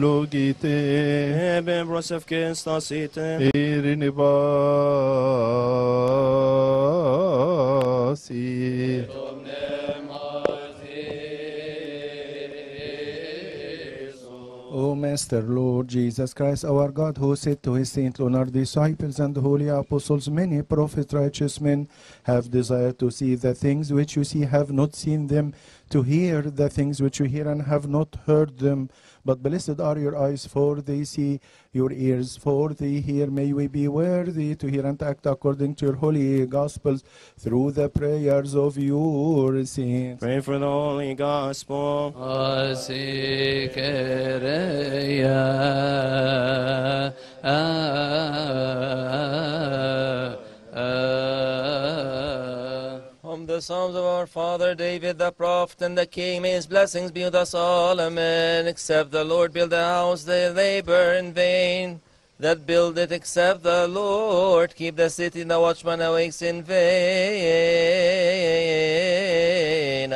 flogite, Ebe brosevke stasite, irini basi. O Master, Lord Jesus Christ, our God, who said to his saint Leonard, disciples and holy apostles, many prophets, righteous men have desired to see the things which you see, have not seen them, to hear the things which you hear and have not heard them. But blessed are your eyes, for they see, your ears, for they hear. May we be worthy to hear and act according to your holy gospels through the prayers of your saints. pray for the Holy Gospel. From the Psalms of our father David the prophet and the king, may his blessings be with us all. Amen. Except the Lord build a house, they labor in vain that build it. Except the Lord keep the city, the watchman awakes in vain.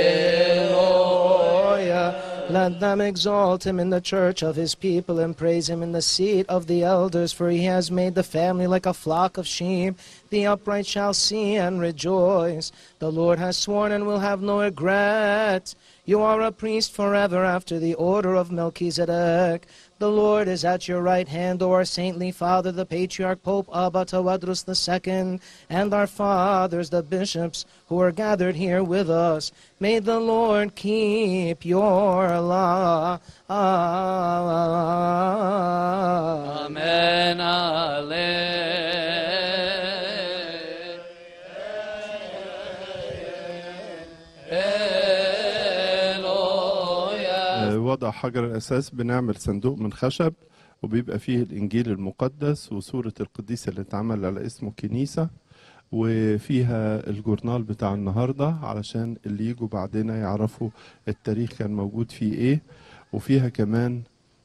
Alleluia. Let them exalt him in the church of his people and praise him in the seat of the elders, for he has made the family like a flock of sheep. The upright shall see and rejoice. The Lord has sworn and will have no regret. You are a priest forever after the order of Melchizedek. The Lord is at your right hand, O our saintly father, the patriarch Pope Abba Tawadros II, and our fathers, the bishops, who are gathered here with us. May the Lord keep your law. Amen. وضع حجر الأساس، بنعمل صندوق من خشب وبيبقى فيه الإنجيل المقدس وصورة القديس اللي اتعمل على اسمه كنيسة، وفيها الجورنال بتاع النهاردة علشان اللي يجوا بعدنا يعرفوا التاريخ كان موجود فيه ايه. وفيها كمان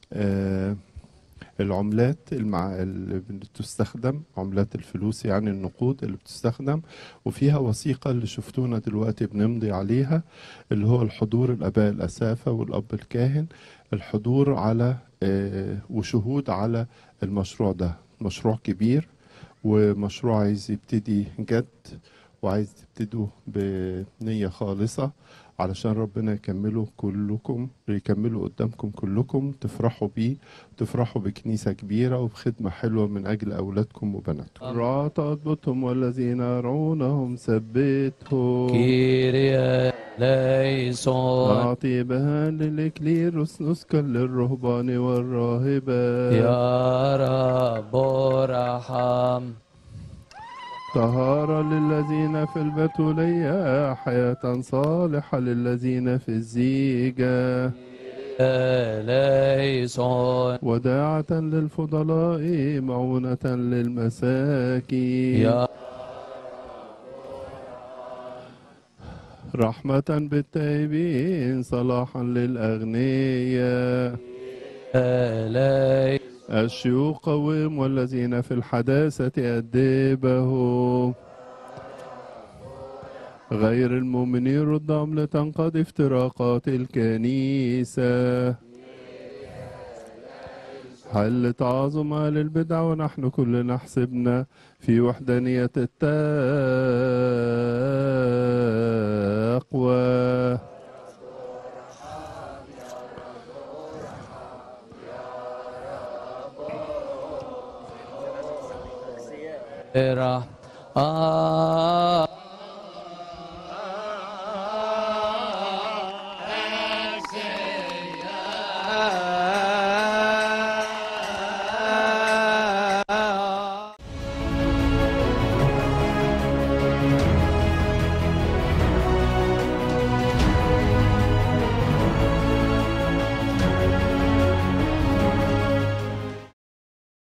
العملات اللي بتستخدم، عملات الفلوس يعني النقود اللي بتستخدم. وفيها وثيقة اللي شفتونا دلوقتي بنمضي عليها، اللي هو الحضور الآباء الأسافة والأب الكاهن، الحضور على وشهود على المشروع ده. مشروع كبير ومشروع عايز يبتدي جد، وعايز تبتدوا بنية خالصة علشان ربنا يكمله كلكم، يكمله قدامكم كلكم، تفرحوا بيه، تفرحوا بكنيسة كبيرة وبخدمة حلوة من أجل أولادكم وبناتكم. رعاة أضبطهم والذين يرعونهم ثبتهم. كيريا ليسون. أعطي بها للإكليروس نسكا للرهبان والراهبات. يا رب ارحم. طهارة للذين في البتولية، حياة صالحة للذين في الزيجة. ليسون. وداعة للفضلاء، معونة للمساكين. رحمة بالتائبين، صلاحا للأغنياء. الشيوخ قوم والذين في الحداثة أدبهم. غير المؤمنين ردهم لتنقضي افتراقات الكنيسة. حل تعظم أهل البدع ونحن كلنا حسبنا في وحدانية التقوى. آمين.